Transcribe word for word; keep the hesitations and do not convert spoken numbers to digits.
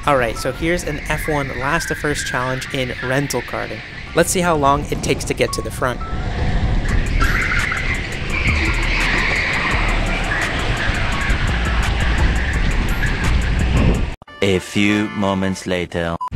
Alright, so here's an F one last to first challenge in rental karting. Let's see how long it takes to get to the front. A few moments later.